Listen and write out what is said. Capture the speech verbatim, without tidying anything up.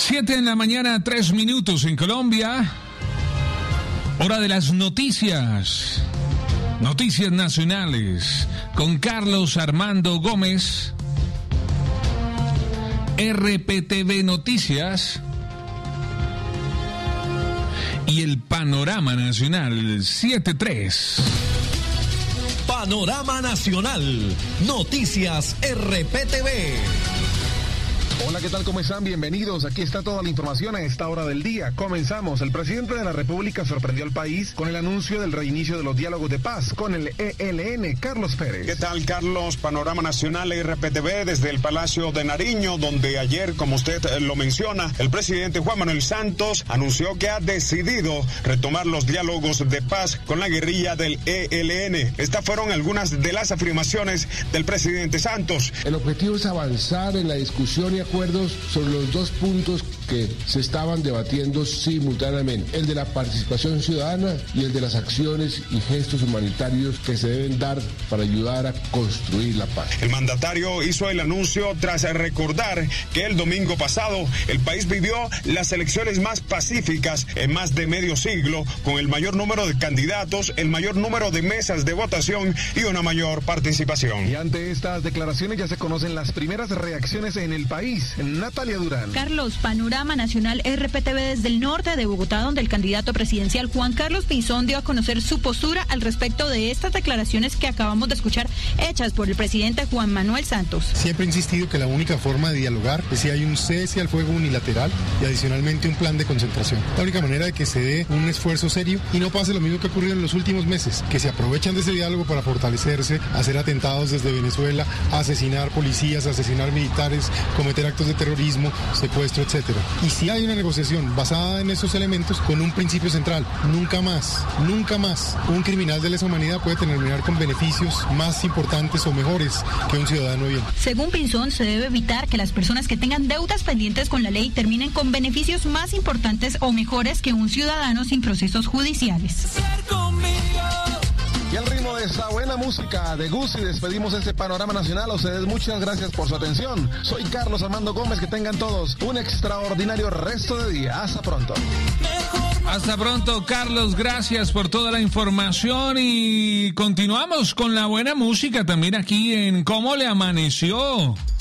Siete en la mañana, tres minutos en Colombia. Hora de las noticias. Noticias nacionales con Carlos Armando Gómez. R P T V Noticias. Y el Panorama Nacional siete tres. Panorama Nacional. Noticias R P T V. Hola, ¿qué tal? ¿Cómo están? Bienvenidos. Aquí está toda la información a esta hora del día. Comenzamos. El presidente de la República sorprendió al país con el anuncio del reinicio de los diálogos de paz con el E L N. Carlos Pérez. ¿Qué tal, Carlos? Panorama Nacional R P T V desde el Palacio de Nariño, donde ayer, como usted lo menciona, el presidente Juan Manuel Santos anunció que ha decidido retomar los diálogos de paz con la guerrilla del E L N. Estas fueron algunas de las afirmaciones del presidente Santos. El objetivo es avanzar en la discusión y acuerdos sobre los dos puntos que se estaban debatiendo simultáneamente, el de la participación ciudadana y el de las acciones y gestos humanitarios que se deben dar para ayudar a construir la paz. El mandatario hizo el anuncio tras recordar que el domingo pasado el país vivió las elecciones más pacíficas en más de medio siglo, con el mayor número de candidatos, el mayor número de mesas de votación y una mayor participación. Y ante estas declaraciones ya se conocen las primeras reacciones en el país. Natalia Durán. Carlos, Panorama Nacional R P T V desde el norte de Bogotá, donde el candidato presidencial Juan Carlos Pinzón dio a conocer su postura al respecto de estas declaraciones que acabamos de escuchar hechas por el presidente Juan Manuel Santos. Siempre he insistido que la única forma de dialogar es si hay un cese al fuego unilateral y adicionalmente un plan de concentración. La única manera de que se dé un esfuerzo serio y no pase lo mismo que ha ocurrido en los últimos meses, que se aprovechan de ese diálogo para fortalecerse, hacer atentados desde Venezuela, asesinar policías, asesinar militares, cometer actos de terrorismo, secuestro, etcétera. Y si hay una negociación basada en esos elementos con un principio central, nunca más, nunca más un criminal de lesa humanidad puede terminar con beneficios más importantes o mejores que un ciudadano bien. Según Pinzón, se debe evitar que las personas que tengan deudas pendientes con la ley terminen con beneficios más importantes o mejores que un ciudadano sin procesos judiciales. Y al ritmo de esta buena música de Gucci despedimos este Panorama Nacional. A ustedes muchas gracias por su atención. Soy Carlos Armando Gómez. Que tengan todos un extraordinario resto de día. Hasta pronto. Hasta pronto, Carlos. Gracias por toda la información y continuamos con la buena música también aquí en Cómo le amaneció.